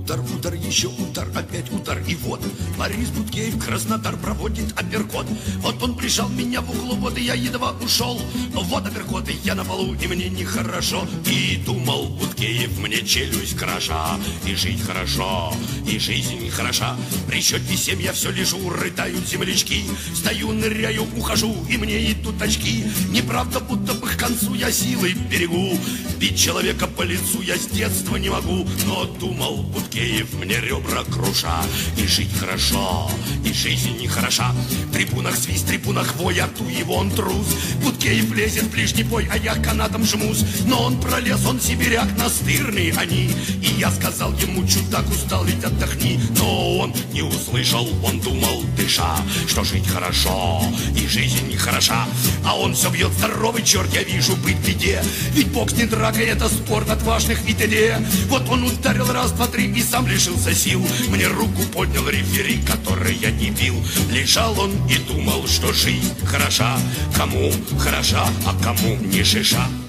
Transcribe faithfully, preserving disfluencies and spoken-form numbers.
Удар, удар, еще удар, опять удар. И вот Борис Буткеев Краснодар проводит апперкот. Вот он прижал меня в углу, вот и я едва ушел. Вот апперкот, и я на полу, и мне нехорошо. И думал Буткеев, мне челюсть кроша. И жить хорошо, и жизнь хороша. При счете семь я все лежу, рыдают землячки. Стою, ныряю, ухожу, и мне идут очки. Неправда, будто бы к концу я силой берегу. Бить человека по лицу я с детства не могу. Но думал Буткеев, мне ребра круша. И жить хорошо, и жизнь не хороша. В трибунах свист, в трибунах вой, а ту его он трус. Буткеев лезет в ближний бой, а я канатом жмусь. Но он пролез, он сибиряк, настырный они. И я сказал ему, чудак, устал, ведь отдохни. Но он не услышал, он думал, дыша, что жить хорошо, и жизнь не хороша. А он все бьет, здоровый черт, я вижу, быть в беде. Ведь бокс не драка, это спорт отважных и т.д. Вот он ударил раз, два, три и сам лишился сил. Мне руку поднял рефери, который я не бил. Лежал он и думал, что жизнь хороша. Кому хороша, а кому не шиша.